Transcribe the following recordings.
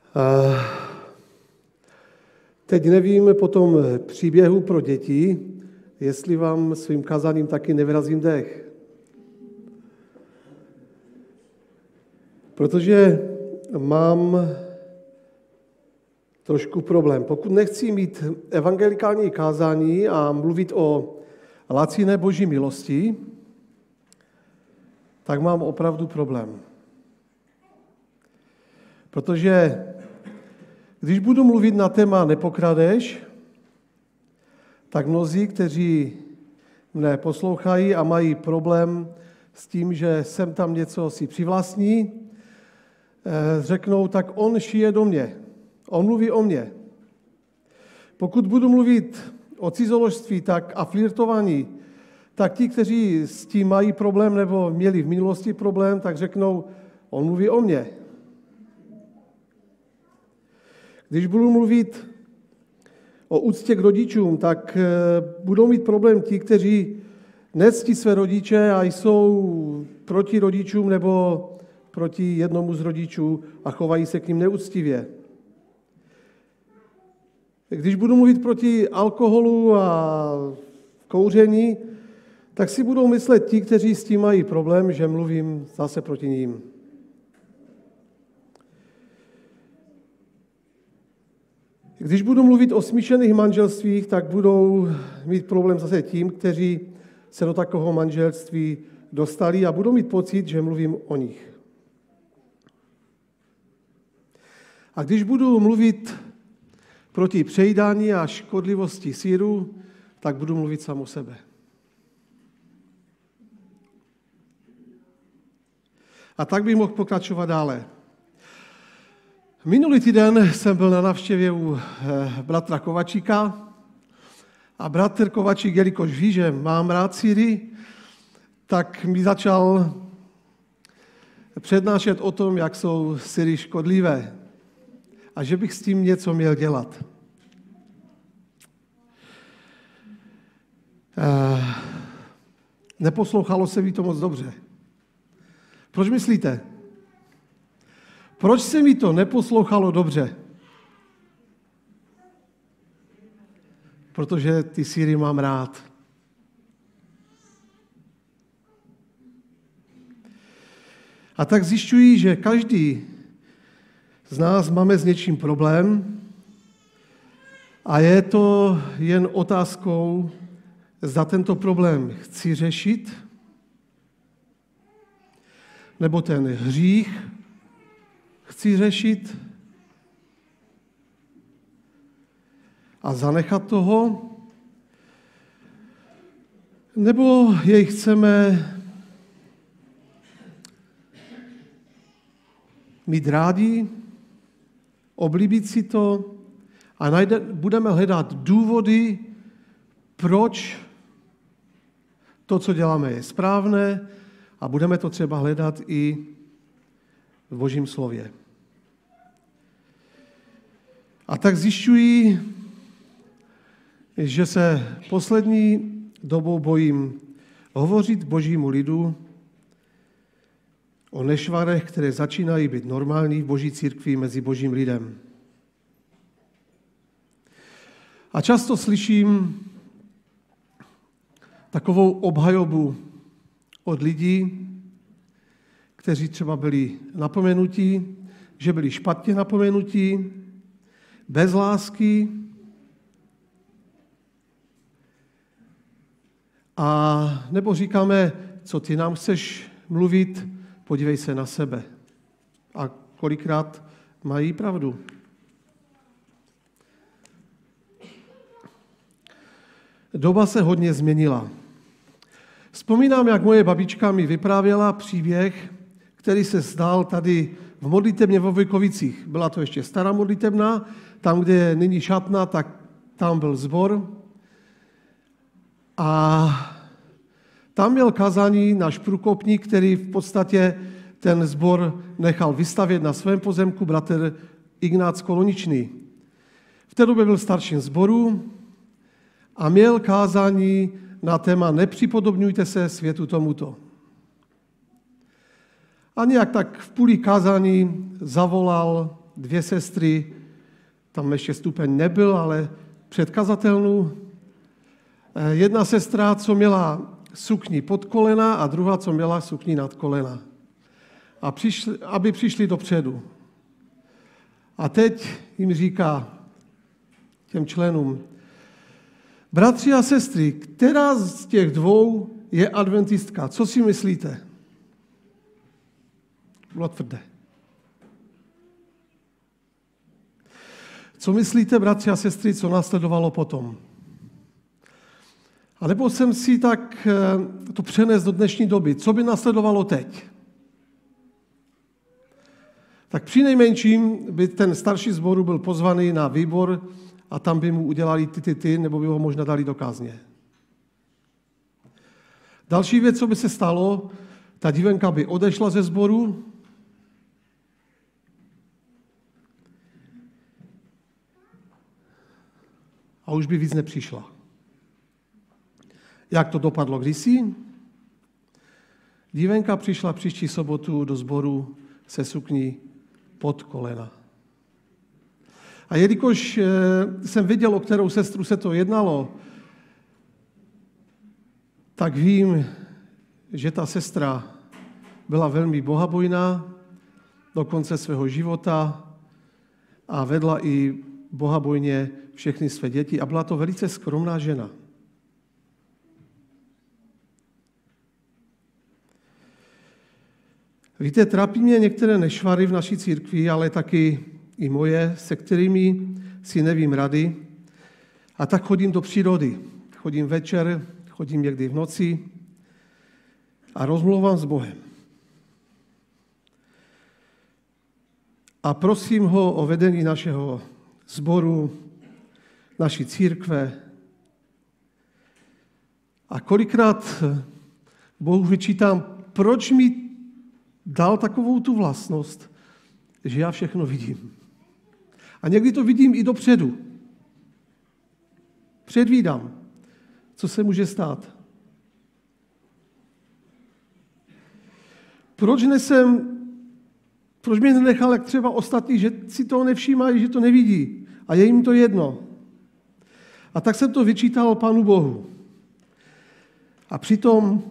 Teď nevím po tom příběhu pro děti, jestli vám svým kazáním taky nevyrazím dech. Protože mám trošku problém. Pokud nechci mít evangelikální kázání a mluvit o laciné boží milosti, tak mám opravdu problém. Protože když budu mluvit na téma nepokradeš, tak mnozí, kteří mne poslouchají a mají problém s tím, že sem tam něco si přivlastní, řeknou, tak on šije do mě. On mluví o mně. Pokud budu mluvit o cizoložství a flirtování, tak ti, kteří s tím mají problém nebo měli v minulosti problém, tak řeknou, on mluví o mně. Když budu mluvit o úctě k rodičům, tak budou mít problém ti, kteří nectí své rodiče a jsou proti rodičům nebo proti jednomu z rodičů a chovají se k ním neúctivě. Když budu mluvit proti alkoholu a kouření, tak si budou myslet ti, kteří s tím mají problém, že mluvím zase proti ním. Když budu mluvit o smíšených manželstvích, tak budou mít problém zase tím, kteří se do takového manželství dostali a budou mít pocit, že mluvím o nich. A když budu mluvit proti přejídání a škodlivosti sýru, tak budu mluvit sám o sebe. A tak bych mohl pokračovat dále. Minulý týden jsem byl na návštěvě u bratra Kovačíka a bratr Kovačík, jelikož ví, že mám rád sýry, tak mi začal přednášet o tom, jak jsou sýry škodlivé a že bych s tím něco měl dělat. Neposlouchalo se mi to moc dobře. Proč myslíte? Proč se mi to neposlouchalo dobře? Protože ty sýry mám rád. A tak zjišťuji, že každý z nás máme s něčím problém a je to jen otázkou, zda tento problém chci řešit, nebo ten hřích chci řešit a zanechat toho, nebo jej chceme mít rádi, oblíbit si to a budeme hledat důvody, proč to, co děláme, je správné a budeme to třeba hledat i v Božím slově. A tak zjišťuji, že se poslední dobou bojím hovořit Božímu lidu o nešvarech, které začínají být normální v Boží církvi mezi Božím lidem. A často slyším takovou obhajobu od lidí, kteří třeba byli napomenutí, že byli špatně napomenutí, bez lásky a nebo říkáme, co ty nám chceš mluvit, podívej se na sebe. A kolikrát mají pravdu. Doba se hodně změnila. Vzpomínám, jak moje babička mi vyprávěla příběh, který se zdál tady v modlitebně ve Vojkovicích. Byla to ještě stará modlitebna, tam, kde je nyní šatna, tak tam byl sbor. A tam měl kazání náš průkopník, který v podstatě ten sbor nechal vystavět na svém pozemku, bratr Ignác Koloničný. V té době byl starším sboru a měl kázání na téma nepřipodobňujte se světu tomuto. A nějak tak v půli kázání zavolal 2 sestry, tam ještě stupeň nebyl, ale předkazatelnu. Jedna sestra, co měla sukni pod kolena a druhá, co měla sukni nad kolena. Aby přišli dopředu. A teď jim říká těm členům, bratři a sestry, která z těch 2 je adventistka? Co si myslíte? Bylo tvrdé. Co myslíte, bratři a sestry, co následovalo potom? A nebo jsem si tak to přenes do dnešní doby. Co by následovalo teď? Tak přinejmenším by ten starší sboru byl pozvaný na výbor a tam by mu udělali ty, nebo by ho možná dali do kázně. Další věc, co by se stalo, ta divenka by odešla ze sboru a už by víc nepřišla. Jak to dopadlo kdysi? Divenka přišla příští sobotu do sboru se sukní pod kolena. A jelikož jsem viděl, o kterou sestru se to jednalo, tak vím, že ta sestra byla velmi bohabojná do konce svého života a vedla i bohabojně všechny své děti a byla to velice skromná žena. Víte, trápí mě některé nešvary v naší církvi, ale taky i moje, se kterými si nevím rady. A tak chodím do přírody. Chodím večer, chodím někdy v noci a rozmlouvám s Bohem. A prosím ho o vedení našeho sboru, naší církve. A kolikrát Bohu vyčítám, proč mi dal takovou tu vlastnost, že já všechno vidím. A někdy to vidím i dopředu. Předvídám, co se může stát. Proč mě nenechal, jak třeba ostatní, že si toho nevšímají, že to nevidí a je jim to jedno. A tak jsem to vyčítal Pánu Bohu. A přitom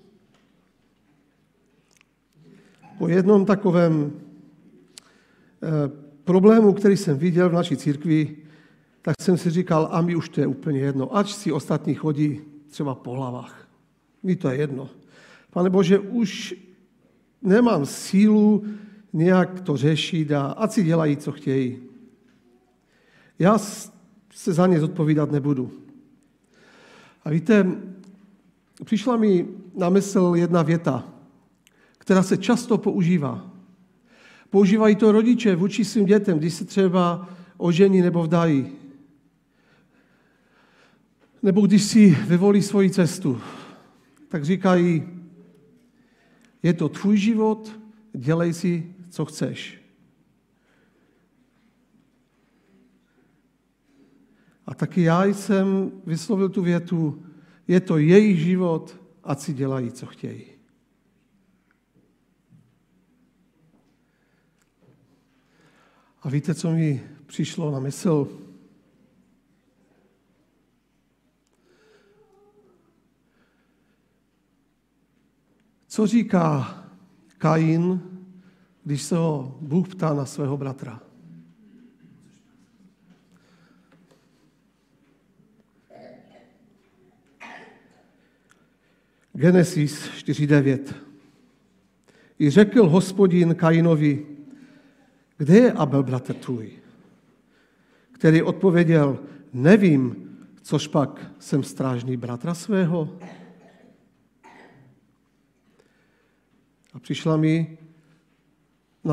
po jednom takovém problému, který jsem viděl v naší církvi, tak jsem si říkal, a mi už to je úplně jedno, ať si ostatní chodí třeba po hlavách. Mi to je jedno. Pane Bože, už nemám sílu nějak to řešit a ať si dělají, co chtějí. Já se za ně zodpovídat nebudu. A víte, přišla mi na mysl jedna věta, která se často používá. Používají to rodiče vůči svým dětem, když se třeba ožení nebo vdají. Nebo když si vyvolí svoji cestu, tak říkají, je to tvůj život, dělej si, co chceš. A taky já jsem vyslovil tu větu, je to jejich život, ať si dělají, co chtějí. A víte, co mi přišlo na mysl? Co říká Kain, když se ho Bůh ptá na svého bratra? Genesis 4:9. I řekl Hospodin Kainovi, kde je Abel, bratr tvůj? Který odpověděl, nevím, což pak jsem strážný bratra svého. A přišla mi na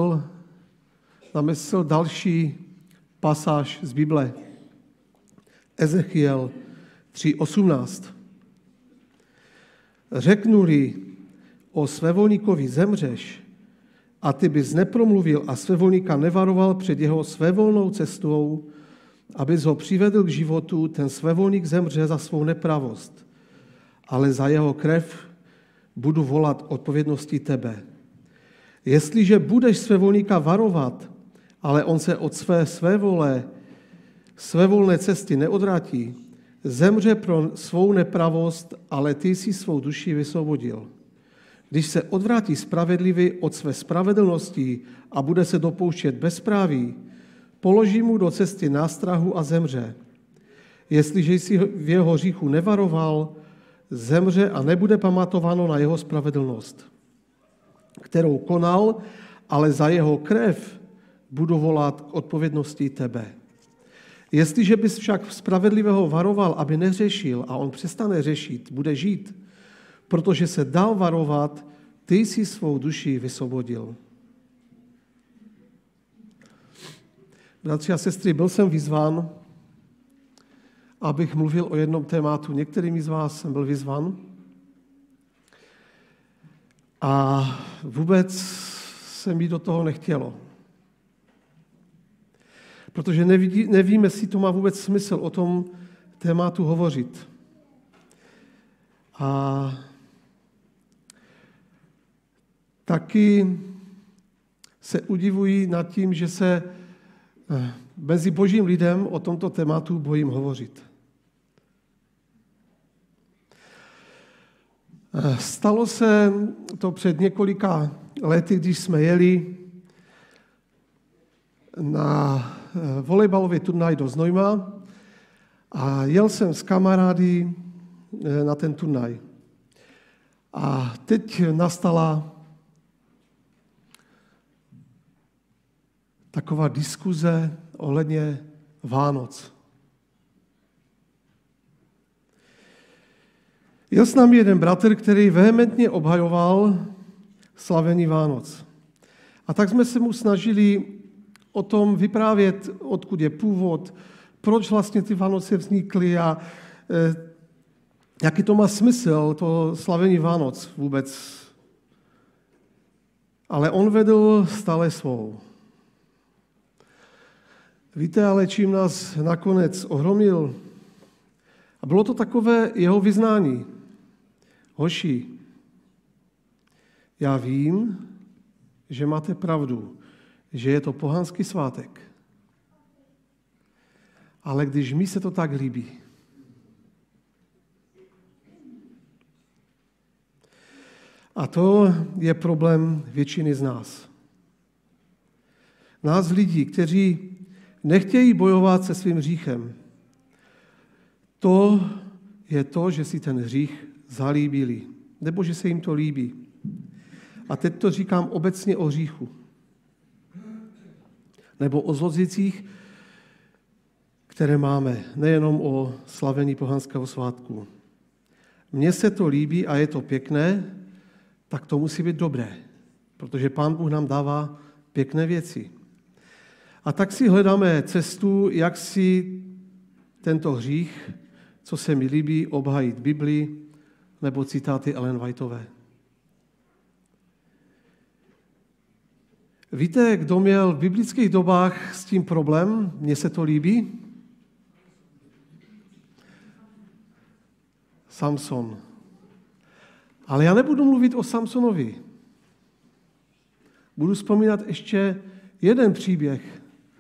mysl další pasáž z Bible. Ezechiel 3:18. Řeknu-li o svévolníkovi zemřeš, a ty bys nepromluvil a svévolníka nevaroval před jeho svévolnou cestou, abys ho přivedl k životu, ten svévolník zemře za svou nepravost, ale za jeho krev budu volat odpovědnosti tebe. Jestliže budeš svévolníka varovat ale on se od svévolné cesty neodvrátí, zemře pro svou nepravost, ale ty si svou duši vysvobodil. Když se odvrátí spravedlivý od své spravedlnosti a bude se dopouštět bezpráví, položí mu do cesty nástrahu a zemře. Jestliže jsi v jeho hříchu nevaroval, zemře a nebude pamatováno na jeho spravedlnost, kterou konal, ale za jeho krev budu volat k odpovědnosti tebe. Jestliže bys však spravedlivého varoval, aby neřešil, a on přestane řešit, bude žít, protože se dal varovat, ty jsi svou duši vysvobodil. Bratři a sestry, byl jsem vyzván, abych mluvil o jednom tématu. Některými z vás jsem byl vyzván. A vůbec se mi do toho nechtělo. Protože nevíme, jestli to má vůbec smysl o tom tématu hovořit. A taky se udivují nad tím, že se mezi božím lidem o tomto tématu bojím hovořit. Stalo se to před několika lety, když jsme jeli na volejbalový turnaj do Znojma a jel jsem s kamarády na ten turnaj. A teď nastala taková diskuze ohledně Vánoc. Jel s námi jeden bratr, který vehementně obhajoval slavení Vánoc. A tak jsme se mu snažili o tom vyprávět, odkud je původ, proč vlastně ty Vánoce vznikly a jaký to má smysl, to slavení Vánoc vůbec. Ale on vedl stále svou. Víte, ale čím nás nakonec ohromil? A bylo to takové jeho vyznání. Hoši, já vím, že máte pravdu, že je to pohanský svátek. Ale když mi se to tak líbí. A to je problém většiny z nás. Nás lidí, kteří nechtějí bojovat se svým hříchem. To je to, že si ten hřích zalíbili, nebo že se jim to líbí. A teď to říkám obecně o hříchu. Nebo o zlozvěcích, které máme, nejenom o slavení pohanského svátku. Mně se to líbí a je to pěkné, tak to musí být dobré, protože Pán Bůh nám dává pěkné věci. A tak si hledáme cestu, jak si tento hřích, co se mi líbí, obhájit Biblii nebo citáty Ellen Whiteové. Víte, kdo měl v biblických dobách s tím problém? Mně se to líbí? Samson. Ale já nebudu mluvit o Samsonovi. Budu vzpomínat ještě jeden příběh,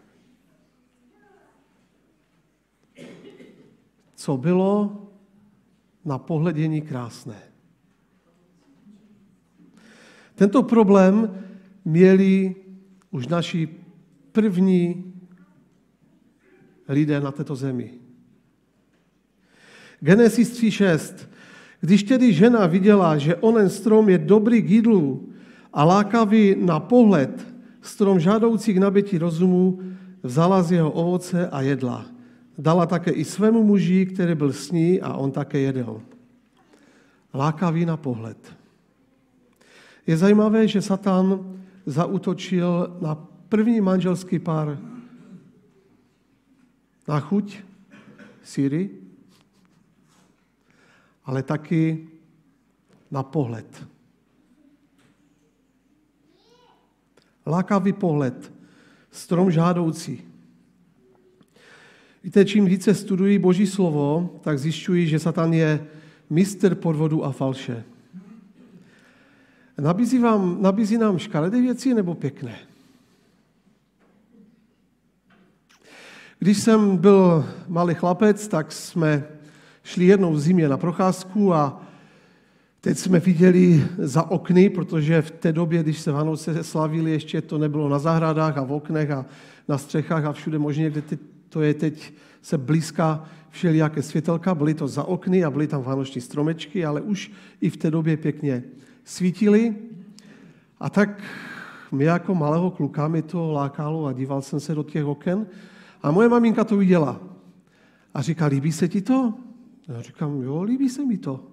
co bylo na pohledění krásné. Tento problém měli už naši první lidé na této zemi. Genesis 3.6. Když tedy žena viděla, že onen strom je dobrý k jídlu a lákavý na pohled, strom žádoucí k nabytí rozumu, vzala z jeho ovoce a jedla. Dala také i svému muži, který byl s ní, a on také jedl. Lákavý na pohled. Je zajímavé, že Satan zaútočil na první manželský pár na chuť, síry, ale taky na pohled. Lákavý pohled, strom žádoucí. Víte, čím více studuji Boží slovo, tak zjišťuji, že Satan je mistr podvodu a falše. Nabízí nám škaredé věci nebo pěkné? Když jsem byl malý chlapec, tak jsme šli jednou v zimě na procházku a teď jsme viděli za okny, protože v té době, když se Vánoce slavili, ještě to nebylo na zahradách a v oknech a na střechách a všude možně, kde to je teď se blízká všelijaké světelka, byly to za okny a byly tam vánoční stromečky, ale už i v té době pěkně svítily. A tak mě jako malého kluka mi to lákalo a díval jsem se do těch oken a moje maminka to viděla. A říká, líbí se ti to? Já říkám, jo, líbí se mi to.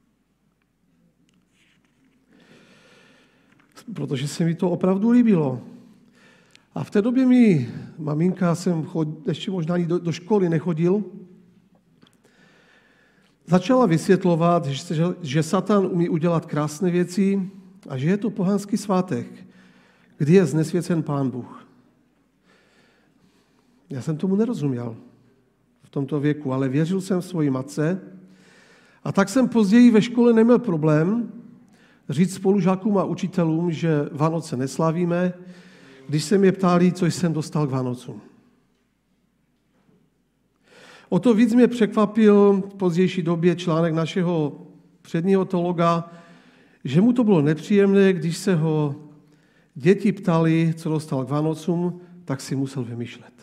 Protože se mi to opravdu líbilo. A v té době mi maminka, ještě možná ani do školy nechodil, začala vysvětlovat, že Satan umí udělat krásné věci a že je to pohanský svátek, kdy je znesvěcen Pán Bůh. Já jsem tomu nerozuměl v tomto věku, ale věřil jsem svojí matce a tak jsem později ve škole neměl problém říct spolužákům a učitelům, že Vánoce neslavíme, když se mě ptali, co jsem dostal k Vánocům. O to víc mě překvapil v pozdější době článek našeho předního teologa, že mu to bylo nepříjemné, když se ho děti ptali, co dostal k Vánocům, tak si musel vymýšlet.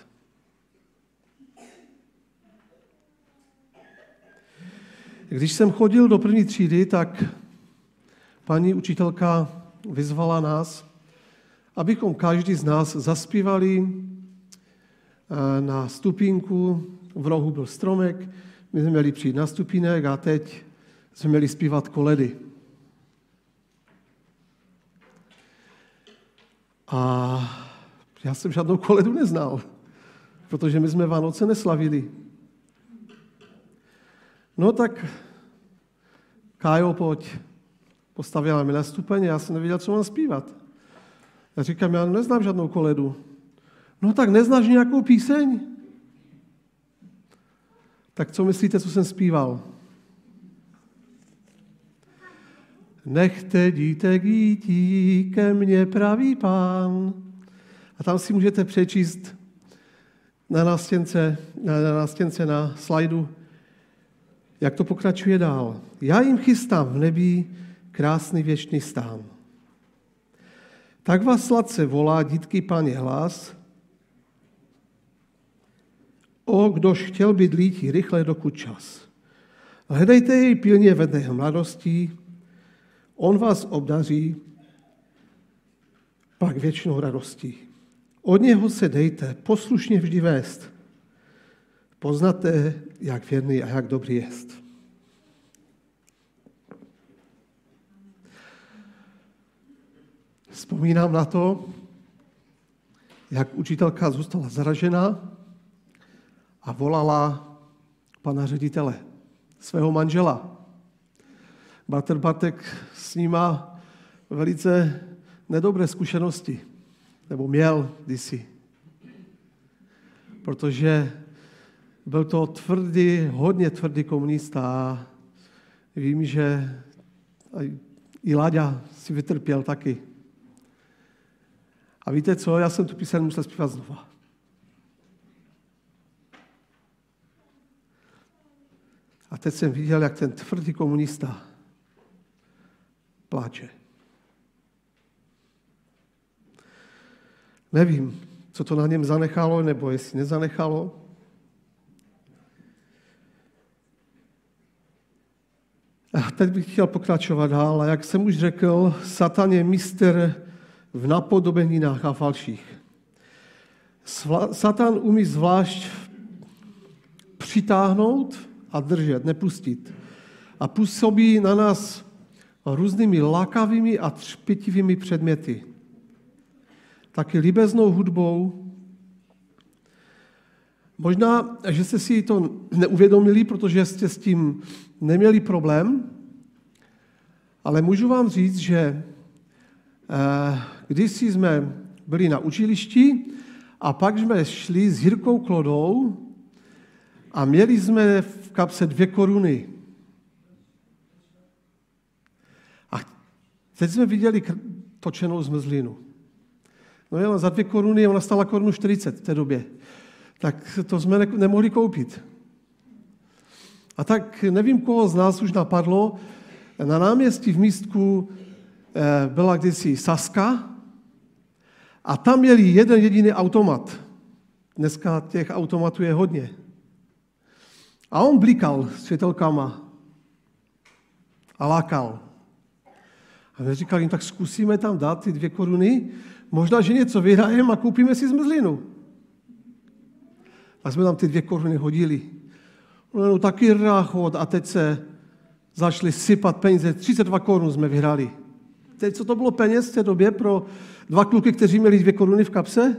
Když jsem chodil do první třídy, tak paní učitelka vyzvala nás, abychom každý z nás zaspívali na stupínku, v rohu byl stromek, my jsme měli přijít na stupínek a teď jsme měli zpívat koledy. A já jsem žádnou koledu neznal, protože my jsme Vánoce neslavili. No tak Kájo, pojď, postavila mi na stupeň, já jsem nevěděl, co mám zpívat. Já říkám, já neznám žádnou koledu. No tak neznáš nějakou píseň? Tak co myslíte, co jsem zpíval? Nechte dítek jítí, ke mně praví Pán. A tam si můžete přečíst na nástěnce na slajdu, jak to pokračuje dál. Já jim chystám v nebi krásný věčný stán. Tak vás sladce volá, dítky Páně hlas. O, kdož chtěl být lítí rychle, dokud čas. Hledejte jej pilně ve dnech mladosti, on vás obdaří pak věčnou radostí. Od něho se dejte poslušně vždy vést. Poznáte, jak věrný a jak dobrý jest. Vzpomínám na to, jak učitelka zůstala zaražená a volala pana ředitele, svého manžela. Bratr Bartek s ním má velice nedobré zkušenosti, nebo měl kdysi, protože byl to hodně tvrdý komunista a vím, že i Láďa si vytrpěl taky. A víte co, já jsem tu píseň musel zpívat znova. A teď jsem viděl, jak ten tvrdý komunista pláče. Nevím, co to na něm zanechalo, nebo jestli nezanechalo. A teď bych chtěl pokračovat dál. A jak jsem už řekl, Satan je mistr v napodobeninách a falších. Satan umí zvlášť přitáhnout a držet, nepustit. A působí na nás různými lákavými a třpitivými předměty. Taky líbeznou hudbou. Možná, že jste si to neuvědomili, protože jste s tím neměli problém, ale můžu vám říct, že když jsme byli na učilišti a pak jsme šli s Jirkou Klodou a měli jsme v kapse 2 koruny. A teď jsme viděli točenou zmrzlinu. No jenom za 2 koruny, ona stála 1,40 Kč v té době. tak to jsme nemohli koupit. A tak nevím, koho z nás už napadlo, na náměstí v Místku byla kdysi Saska a tam měli jeden jediný automat. Dneska těch automatů je hodně. A on blikal světelkama a lákal. A my říkali, tak zkusíme tam dát ty 2 koruny, možná, že něco vyhrajeme a koupíme si zmrzlinu. A jsme tam ty 2 koruny hodili. No, taky ráchod a teď se začali sypat peníze. 32 korun jsme vyhrali. Teď, co to bylo peněz v té době pro 2 kluky, kteří měli 2 koruny v kapse?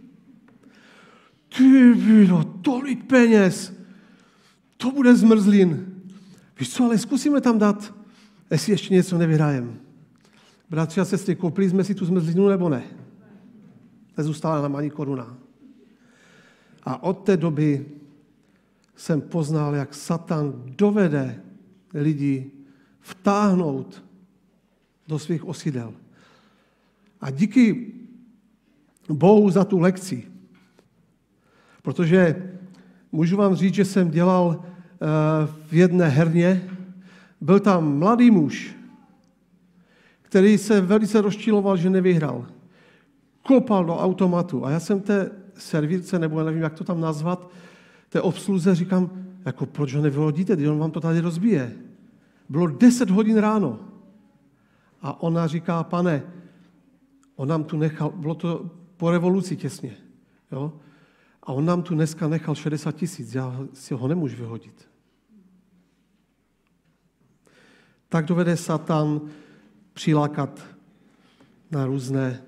Ty bylo tolik peněz. To bude zmrzlin. Víš co, ale zkusíme tam dát, jestli ještě něco nevyhrajeme. Bratři a sestry, koupili jsme si tu zmrzlinu nebo ne? Nezůstala nám ani koruna. A od té doby jsem poznal, jak Satan dovede lidi vtáhnout do svých osidel. A díky Bohu za tu lekci. Protože můžu vám říct, že jsem dělal v jedné herně, byl tam mladý muž, který se velice rozčiloval, že nevyhrál. Kopal do automatu a já jsem té servírce, nebo nevím, jak to tam nazvat, té obsluze říkám, jako proč ho nevyhodíte, když on vám to tady rozbije. Bylo 10 hodin ráno. A ona říká, pane, on nám tu nechal, bylo to po revoluci těsně, jo? A on nám tu dneska nechal 60 000, já si ho nemůžu vyhodit. Tak dovede Satan přilákat na různé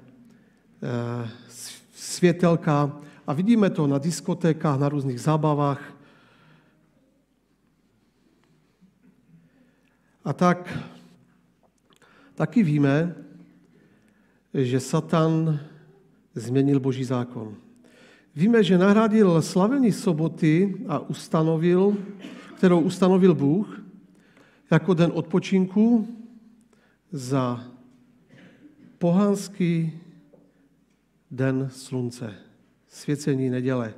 světelka a vidíme to na diskotékách, na různých zábavách. A tak taky víme, že Satan změnil Boží zákon. Víme, že nahradil slavení soboty, kterou ustanovil Bůh, jako den odpočinku za pohanský den slunce, svěcení neděle.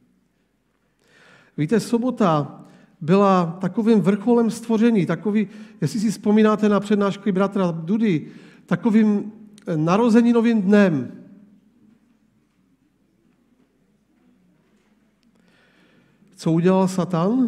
Víte, sobota byla takovým vrcholem stvoření, jestli si vzpomínáte na přednášky bratra Dudy, takovým narozeninovým dnem. Co udělal Satan?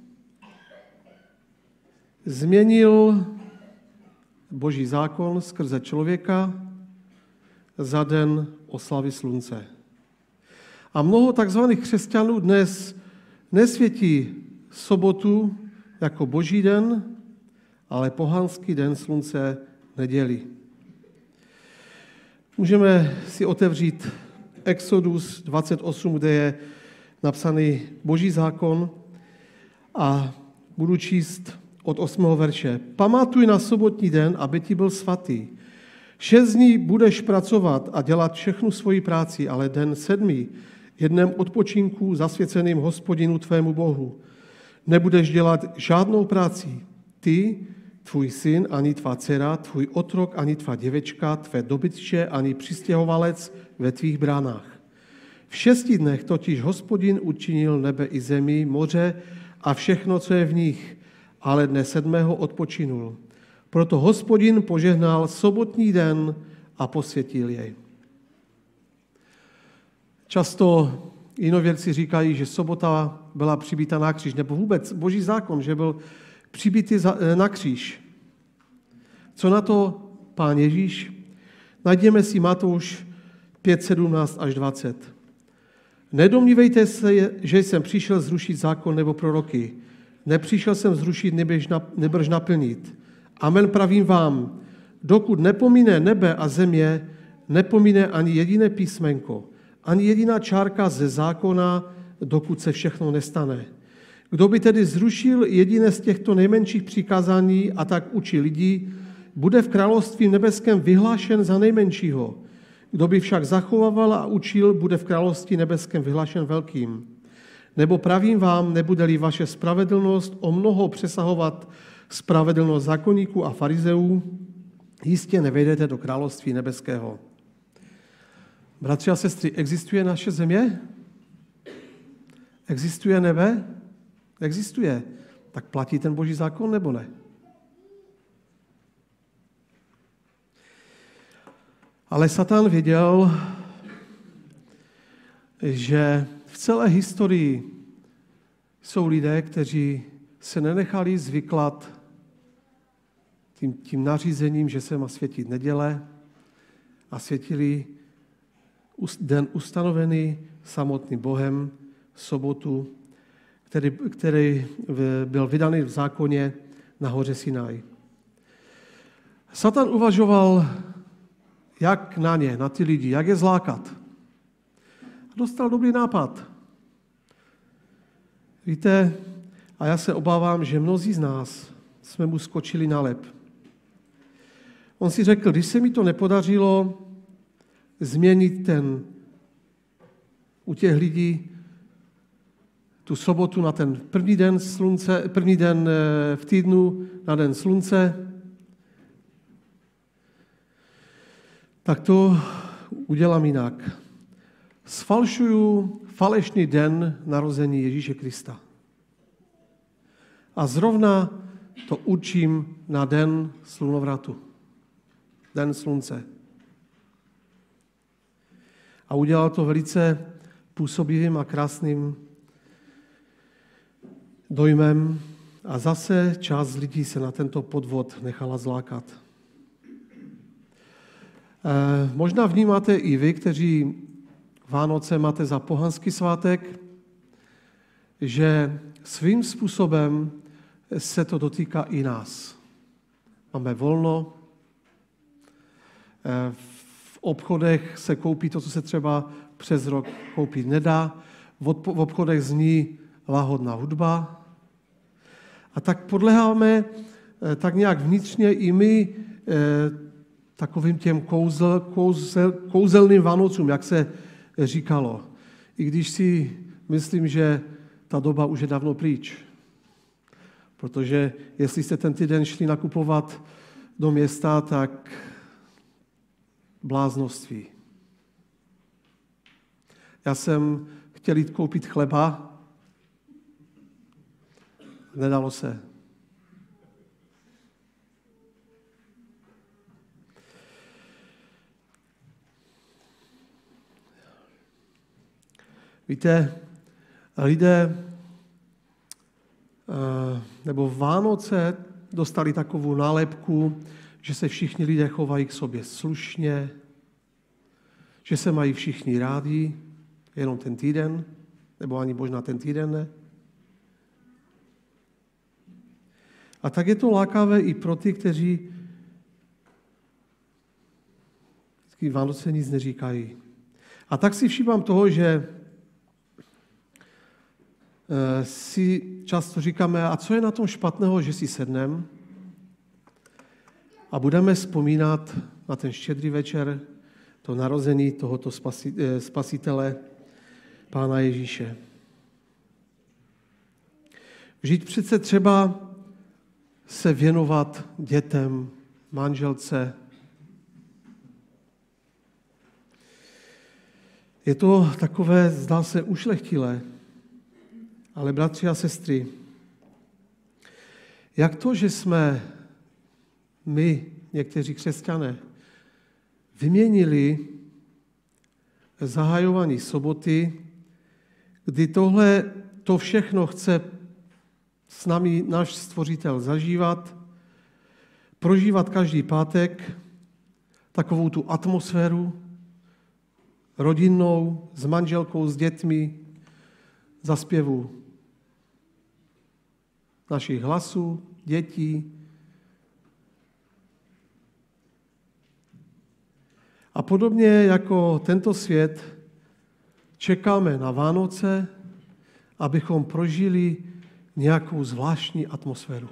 Změnil Boží zákon skrze člověka za den oslavy slunce. A mnoho takzvaných křesťanů dnes nesvětí sobotu jako Boží den, ale pohanský den slunce neděli. Můžeme si otevřít Exodus 28, kde je napsaný Boží zákon a budu číst od 8. verše. Pamatuj na sobotní den, aby ti byl svatý. 6 dní budeš pracovat a dělat všechnu svoji práci, ale den 7. je dnem odpočinku zasvěceným Hospodinu tvému Bohu. Nebudeš dělat žádnou práci. Ty, tvůj syn, ani tvá dcera, tvůj otrok, ani tvá děvečka, tvé dobytče, ani přistěhovalec ve tvých bránách. V 6 dnech totiž Hospodin učinil nebe i zemi, moře a všechno, co je v nich, ale dne 7. odpočinul. Proto Hospodin požehnal sobotní den a posvětil jej. Často jinověrci říkají, že sobota byla přibita na kříž, nebo vůbec Boží zákon, že byl přibitý na kříž. Co na to Pán Ježíš? Najdeme si Matouš 5:17 až 20. Nedomnívejte se, že jsem přišel zrušit zákon nebo proroky. Nepřišel jsem zrušit, nebrž naplnit. Amen, pravím vám, dokud nepomine nebe a země, nepomine ani jediné písmenko, ani jediná čárka ze zákona, dokud se všechno nestane. Kdo by tedy zrušil jediné z těchto nejmenších přikázání a tak učí lidi, bude v království nebeském vyhlášen za nejmenšího. Kdo by však zachovával a učil, bude v království nebeském vyhlášen velkým. Nebo pravím vám, nebude-li vaše spravedlnost o mnoho přesahovat spravedlnost zákonníků a farizeů, jistě nevejdete do království nebeského. Bratři a sestry, existuje naše země? Existuje nebe? Existuje. Tak platí ten Boží zákon, nebo ne? Ale Satan věděl, že v celé historii jsou lidé, kteří se nenechali zvyklat tím nařízením, že se má světit neděle, a světili den ustanovený samotným Bohem, sobotu, který byl vydaný v zákoně na hoře Sinaj. Satan uvažoval, jak na ně, na ty lidi, jak je zlákat. Dostal dobrý nápad. Víte, a já se obávám, že mnozí z nás jsme mu skočili na lep. On si řekl, když se mi to nepodařilo změnit u těch lidí tu sobotu na ten první den v týdnu, na den slunce, tak to udělám jinak. Sfalšuju falešný den narození Ježíše Krista. A zrovna to určím na den slunovratu. Den slunce. A udělal to velice působivým a krásným dojmem. A zase část lidí se na tento podvod nechala zlákat. Možná vnímáte i vy, kteří Vánoce máte za pohanský svátek, že svým způsobem se to dotýká i nás. Máme volno, v obchodech se koupí to, co se třeba přes rok koupit nedá, v obchodech zní lahodná hudba. A tak podléháme tak nějak vnitřně i my takovým těm kouzelným Vánocům, jak se říkalo. I když si myslím, že ta doba už je dávno pryč. Protože jestli jste ten týden šli nakupovat do města, tak bláznoství. Já jsem chtěl jít koupit chleba, nedalo se. Víte, lidé nebo Vánoce dostali takovou nálepku, že se všichni lidé chovají k sobě slušně, že se mají všichni rádi, jenom ten týden, nebo ani možná ten týden ne. A tak je to lákavé i pro ty, kteří Vánoce nic neříkají. A tak si všímám toho, že si často říkáme, a co je na tom špatného, že si sedneme a budeme vzpomínat na ten štědrý večer, to narození tohoto spasitele, Pána Ježíše. Vždyť přece třeba se věnovat dětem, manželce. Je to takové, zdá se, ušlechtilé. Ale bratři a sestry, jak to, že jsme my, někteří křesťané, vyměnili zahajování soboty, kdy to všechno chce s námi náš Stvořitel zažívat, prožívat každý pátek, takovou tu atmosféru rodinnou, s manželkou, s dětmi, za zpěvu našich hlasů, dětí. A podobně jako tento svět čekáme na Vánoce, abychom prožili nějakou zvláštní atmosféru.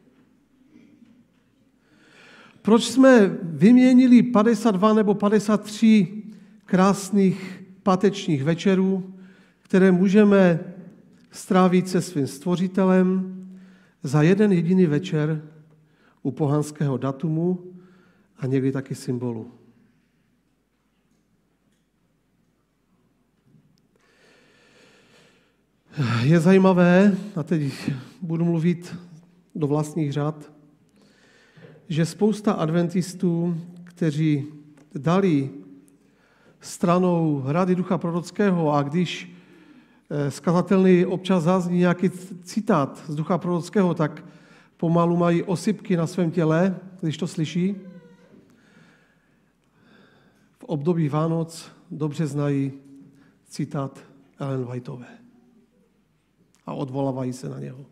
Proč jsme vyměnili 52 nebo 53 krásných pátečních večerů, které můžeme strávit se svým Stvořitelem za jeden jediný večer u pohanského datumu a někdy taky symbolu. Je zajímavé, a teď budu mluvit do vlastních řad, že spousta adventistů, kteří dali stranou rady ducha prorockého a když z kazatelny občas zazní nějaký citát z ducha prorockého, tak pomalu mají osypky na svém těle, když to slyší. V období Vánoc dobře znají citát Ellen Whiteové a odvolávají se na něho.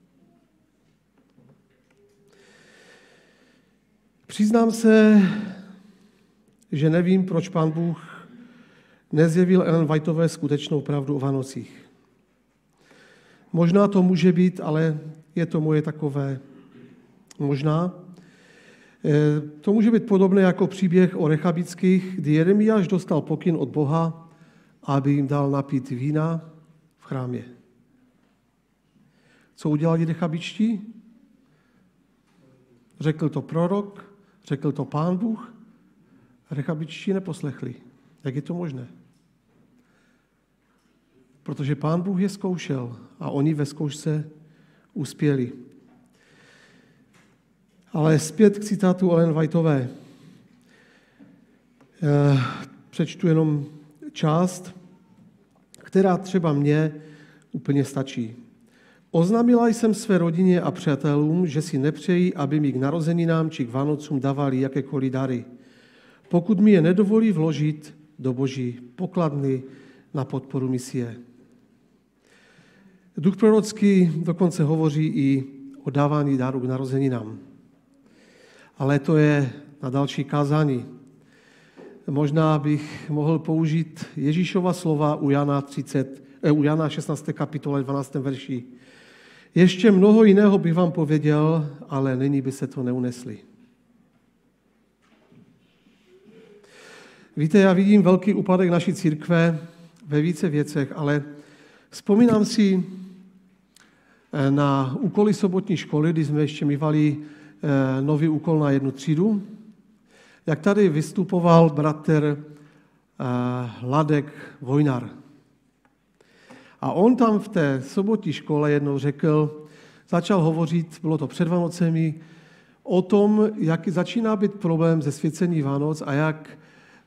Přiznám se, že nevím, proč Pán Bůh nezjevil Ellen Whiteové skutečnou pravdu o Vánocích. Možná to může být, ale je to moje takové možná. To může být podobné jako příběh o Rechabických, kdy Jeremiáš dostal pokyn od Boha, aby jim dal napít vína v chrámě. Co udělali Rechabičtí? Řekl to prorok, řekl to Pán Bůh, Rechabičtí neposlechli. Jak je to možné? Protože Pán Bůh je zkoušel a oni ve zkoušce uspěli. Ale zpět k citátu Ellen Whiteové. Přečtu jenom část, která třeba mně úplně stačí. Oznámila jsem své rodině a přátelům, že si nepřejí, aby mi k narozeninám či k Vánocům dávali jakékoliv dary, pokud mi je nedovolí vložit do Boží pokladny na podporu misie. Duch prorocký dokonce hovoří i o dávání dáru k narozeninám. Ale to je na další kázání. Možná bych mohl použít Ježíšova slova u Jana 16. kapitole 12. verši. Ještě mnoho jiného bych vám pověděl, ale nyní by se to neunesli. Víte, já vidím velký úpadek naší církve ve více věcech, ale vzpomínám si na úkoly sobotní školy, kdy jsme ještě mívali nový úkol na jednu třídu, jak tady vystupoval bratr Ladek Vojnar. A on tam v té sobotní škole jednou začal hovořit, bylo to před Vánocemi, o tom, jak začíná být problém ze svěcení Vánoc a jak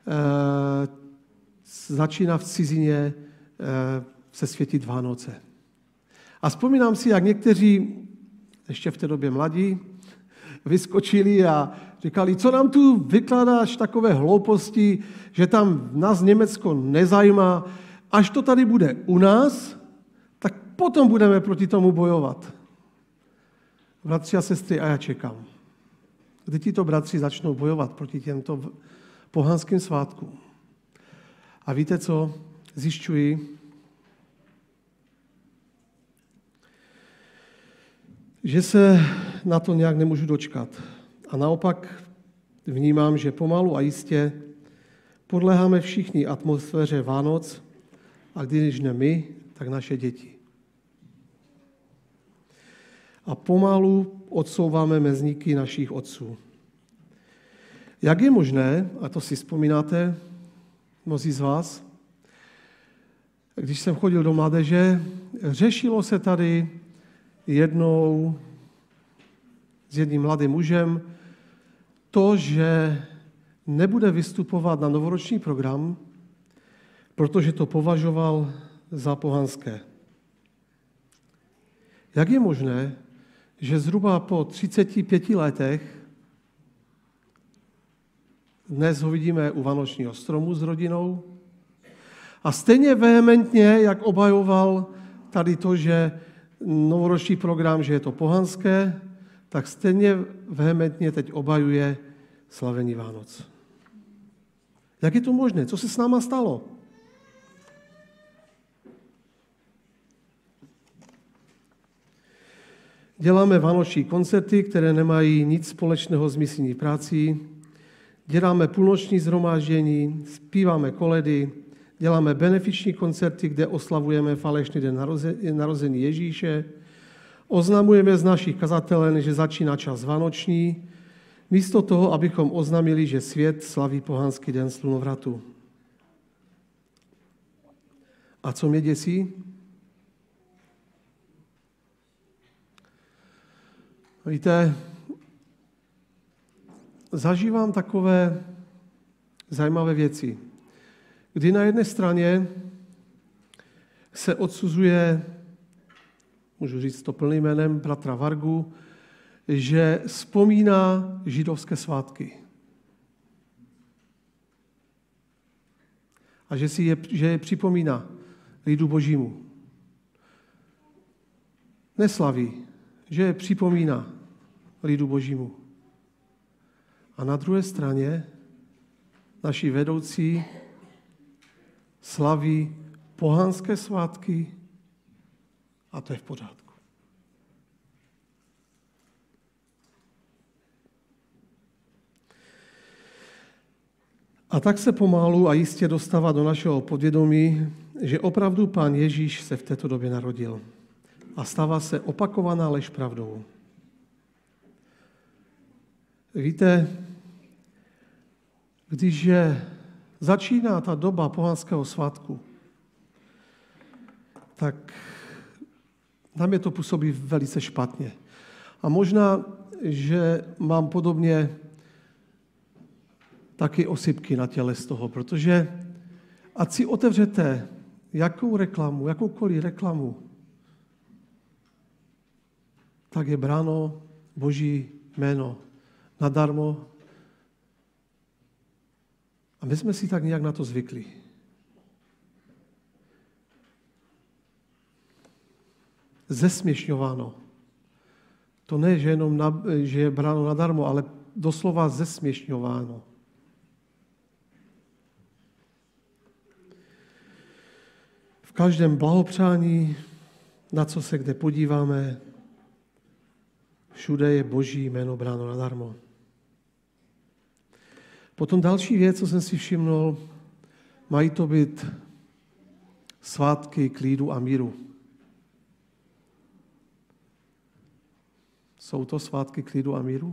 začíná v cizině se světit Vánoce. A vzpomínám si, jak někteří, ještě v té době mladí, vyskočili a říkali, co nám tu vykládáš takové hlouposti, že tam nás Německo nezajímá, až to tady bude u nás, tak potom budeme proti tomu bojovat. Bratři a sestry, a já čekám. Kdy tito bratři začnou bojovat proti těmto pohanským svátkům. A víte co? Zjišťuji, že se na to nějak nemůžu dočkat. A naopak vnímám, že pomalu a jistě podléháme všichni atmosféře Vánoc a když ne my, tak naše děti. A pomalu odsouváme mezníky našich otců. Jak je možné, a to si vzpomínáte, mnozí z vás, když jsem chodil do mládeže, řešilo se tady jednou s jedním mladým mužem to, že nebude vystupovat na novoroční program, protože to považoval za pohanské. Jak je možné, že zhruba po 35 letech dnes ho vidíme u vánočního stromu s rodinou a stejně vehementně, jak obhajoval tady to, že novoroční program, že je to pohanské, tak stejně vehementně teď obhajuje slavení Vánoc. Jak je to možné? Co se s náma stalo? Děláme vánoční koncerty, které nemají nic společného s misijní prací. Děláme půlnoční shromáždění, zpíváme koledy, děláme benefiční koncerty, kde oslavujeme falešný den narození Ježíše. Oznamujeme z našich kazatelen, že začíná čas vánoční, místo toho, abychom oznámili, že svět slaví pohanský den slunovratu. A co mě děsí? Víte, zažívám takové zajímavé věci, kdy na jedné straně se odsuzuje, můžu říct to plným jménem bratra Vargu, že vzpomíná židovské svátky. A že je připomíná lidu božímu. Neslaví, že je připomíná lidu božímu. A na druhé straně naši vedoucí slaví pohanské svátky a to je v pořádku. A tak se pomalu a jistě dostává do našeho podvědomí, že opravdu Pán Ježíš se v této době narodil. A stává se opakovaná lež pravdou. Víte, když začíná ta doba pohanského svátku, tak na mě to působí velice špatně. A možná, že mám podobně taky osypky na těle z toho, protože ať si otevřete jakoukoliv reklamu, tak je bráno Boží jméno nadarmo. A my jsme si tak nějak na to zvykli. Zesměšňováno. To ne, že jenom že je bráno nadarmo, ale doslova zesměšňováno. V každém blahopřání, na co se kde podíváme, všude je Boží jméno bráno nadarmo. Potom další věc, co jsem si všimnul, mají to být svátky klidu a míru. Jsou to svátky klidu a míru?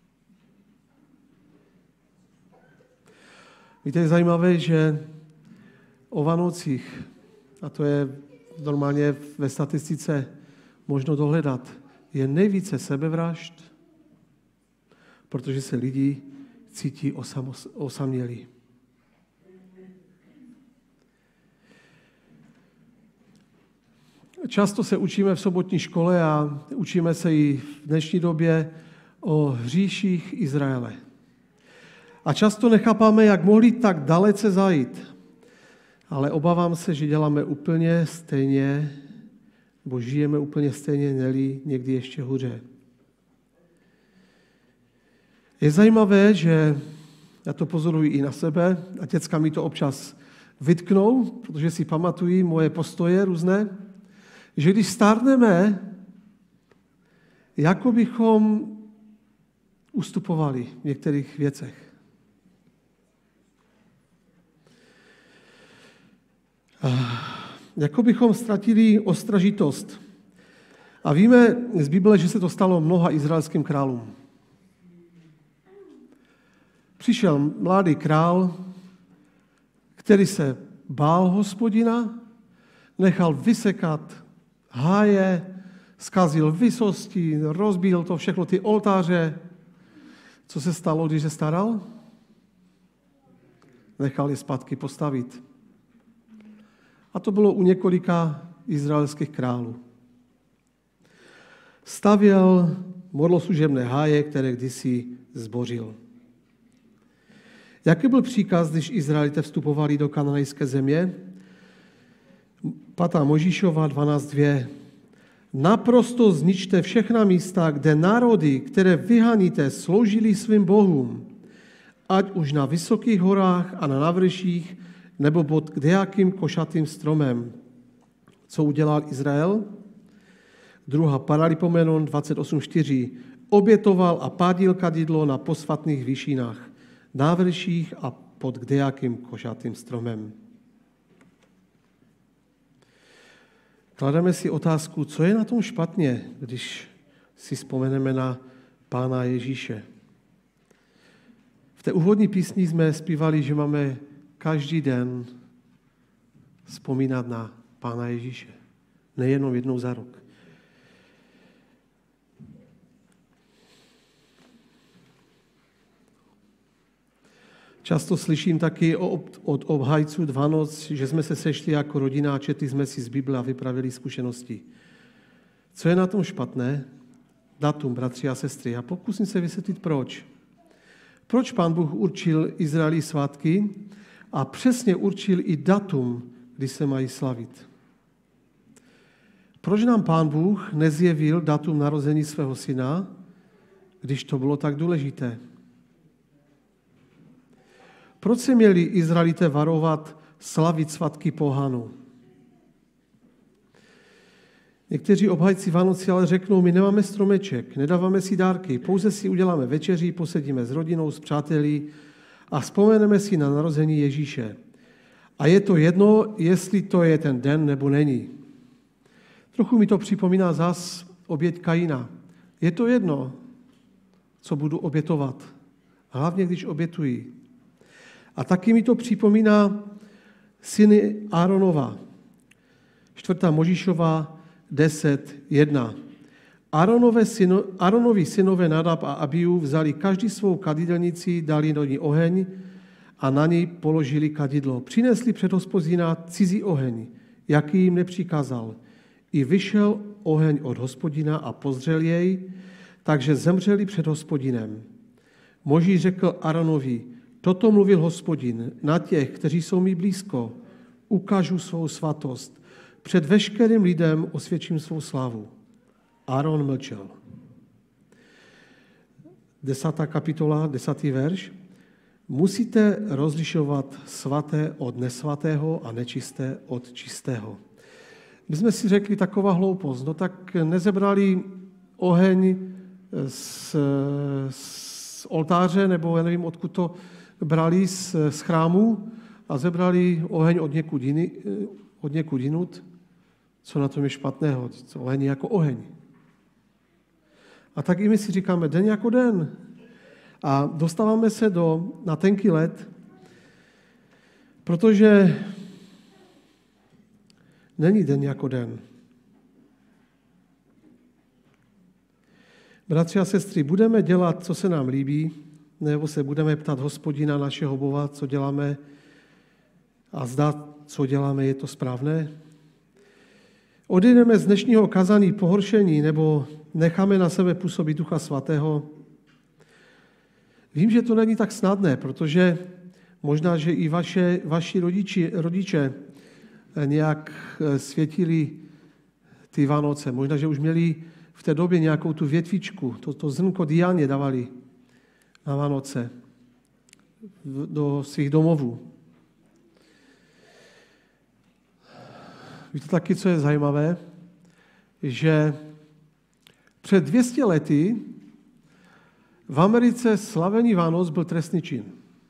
Víte, je zajímavé, že o Vánocích, a to je normálně ve statistice možno dohledat, je nejvíce sebevražd, protože se lidi cítí osamělí. Často se učíme v sobotní škole a učíme se i v dnešní době o hříších Izraele. A často nechápáme, jak mohli tak dalece zajít. Ale obávám se, že děláme úplně stejně, nebo žijeme úplně stejně, neli někdy ještě hůře. Je zajímavé, že já to pozoruji i na sebe, a děcka mi to občas vytknou, protože si pamatují moje postoje různé, že když stárneme, jako bychom ustupovali v některých věcech. Jako bychom ztratili ostražitost. A víme z Bible, že se to stalo mnoha izraelským králům. Přišel mladý král, který se bál Hospodina, nechal vysekat háje, zkazil vysosti, rozbil to všechno, ty oltáře. Co se stalo, když se staral? Nechal je zpátky postavit. A to bylo u několika izraelských králů. Stavěl modloslužebné háje, které kdysi zbořil. Jaký byl příkaz, když Izraelité vstupovali do kananejské země? 5. Mojžíšova 12.2. Naprosto zničte všechna místa, kde národy, které vyhaníte, sloužili svým bohům, ať už na vysokých horách a na návrších, nebo pod kdejakým košatým stromem. Co udělal Izrael? 2. Paralipomenon 28.4. Obětoval a pádil kadidlo na posvatných výšinách, návrších a pod kdejakým košatým stromem. Klademe si otázku, co je na tom špatně, když si vzpomeneme na Pána Ježíše. V té úvodní písni jsme zpívali, že máme každý den vzpomínat na Pána Ježíše. Nejenom jednou za rok. Často slyším taky od obhajců Vánoc, že jsme se sešli jako rodina a četli jsme si z Bible a vypravili zkušenosti. Co je na tom špatné? Datum, bratři a sestry. A pokusím se vysvětlit proč. Proč Pán Bůh určil Izraeli svátky a přesně určil i datum, kdy se mají slavit. Proč nám Pán Bůh nezjevil datum narození svého syna, když to bylo tak důležité? Proč se měli Izraelité varovat slavit svatky pohanů? Někteří obhajci Vánoci ale řeknou, my nemáme stromeček, nedáváme si dárky, pouze si uděláme večeři, posedíme s rodinou, s přáteli a vzpomeneme si na narození Ježíše. A je to jedno, jestli to je ten den nebo není. Trochu mi to připomíná zas oběť Kaina. Je to jedno, co budu obětovat, hlavně když obětuji. A taky mi to připomíná syny Áronova. 4. Možíšova 10.1. Áronovi synové Nadab a Abiú vzali každý svou kadidelnici, dali do ní oheň a na něj položili kadidlo. Přinesli před Hospodina cizí oheň, jaký jim nepřikázal. I vyšel oheň od Hospodina a pozřel jej, takže zemřeli před Hospodinem. Možíš řekl Áronovi, toto mluvil Hospodin, na těch, kteří jsou mi blízko, ukážu svou svatost. Před veškerým lidem osvědčím svou slávu. Áron mlčel. 10. kapitola, 10. verš. Musíte rozlišovat svaté od nesvatého a nečisté od čistého. My jsme si řekli taková hloupost, no tak nezebrali oheň z oltáře, nebo já nevím, odkud to brali z chrámu a zebrali oheň od někud jinut. Co na tom je špatného? Oheň je jako oheň. A tak i my si říkáme, den jako den. A dostáváme se na tenký led, protože není den jako den. Bratři a sestry, budeme dělat, co se nám líbí, nebo se budeme ptát Hospodina našeho Boha, co děláme a zda, co děláme, je to správné? Odejdeme z dnešního kazání pohoršení nebo necháme na sebe působit Ducha Svatého? Vím, že to není tak snadné, protože možná, že i vaši rodiče nějak světili ty Vánoce. Možná, že už měli v té době nějakou tu větvičku, to zrnko diáně dávali na Vánoce do svých domovů. Víte taky, co je zajímavé? Že před 200 lety v Americe slavení Vánoc byl trestný čin.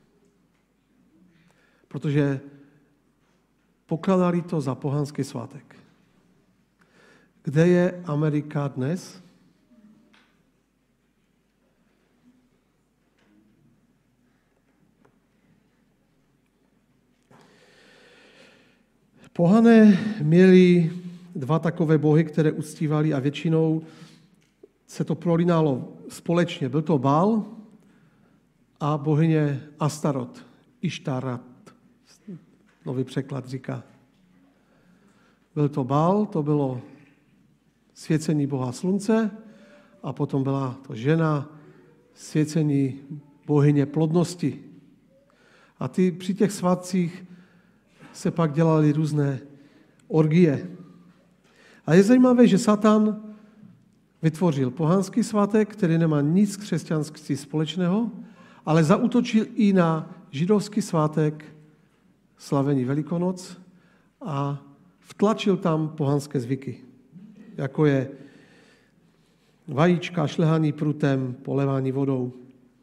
Protože pokladali to za pohanský svátek. Kde je Amerika dnes? Pohané měli dva takové bohy, které uctívali a většinou se to prolínalo společně. Byl to Baal a bohyně Astarot, Ištarat. Nový překlad říká. Byl to Baal, to bylo svěcení boha slunce a potom byla to žena, svěcení bohyně plodnosti. A při těch svátcích se pak dělaly různé orgie. A je zajímavé, že Satan vytvořil pohanský svátek, který nemá nic s křesťanství společného, ale zaútočil i na židovský svátek slavení Velikonoc a vtlačil tam pohanské zvyky, jako je vajíčka, šlehání prutem, polévání vodou.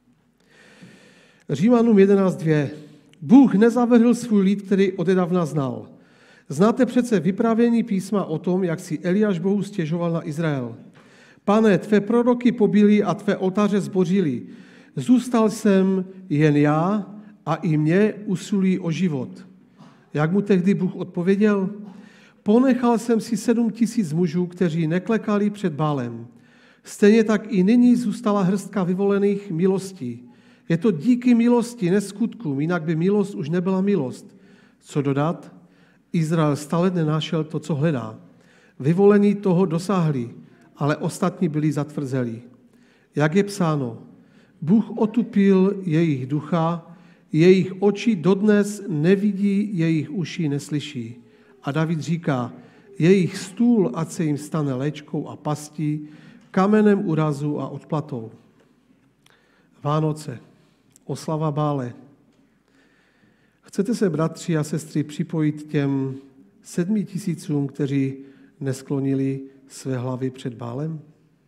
Římanům 11.2. Bůh nezavrhl svůj lid, který odedávna znal. Znáte přece vyprávění písma o tom, jak si Eliáš Bohu stěžoval na Izrael. Pane, tvé proroky pobili a tvé oltáře zbořili. Zůstal jsem jen já a i mě usilují o život. Jak mu tehdy Bůh odpověděl? Ponechal jsem si 7 000 mužů, kteří neklekali před Bálem. Stejně tak i nyní zůstala hrstka vyvolených milostí. Je to díky milosti, ne skutkům, jinak by milost už nebyla milost. Co dodat? Izrael stále nenašel to, co hledá. Vyvolení toho dosáhli, ale ostatní byli zatvrzelí. Jak je psáno, Bůh otupil jejich ducha, jejich oči dodnes nevidí, jejich uši neslyší. A David říká, jejich stůl, ať se jim stane léčkou a pastí, kamenem úrazu a odplatou. Vánoce, oslava Bále. Chcete se, bratři a sestry, připojit těm 7 000, kteří nesklonili své hlavy před Bálem?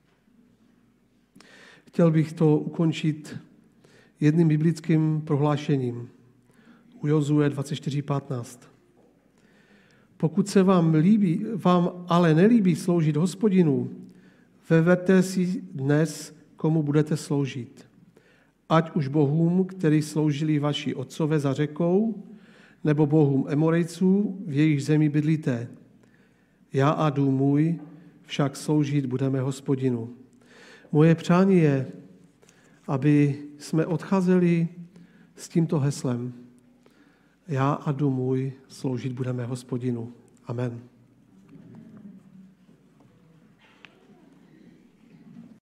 Chtěl bych to ukončit jedním biblickým prohlášením u Jozue 24:15. Pokud se vám ale nelíbí sloužit Hospodinu, vyberte si dnes, komu budete sloužit. Ať už bohům, který sloužili vaši otcové za řekou, nebo bohům Emorejců, v jejich zemi bydlíte. Já a dům můj však sloužit budeme Hospodinu. Moje přání je, aby jsme odcházeli s tímto heslem. Já a dům můj sloužit budeme Hospodinu. Amen.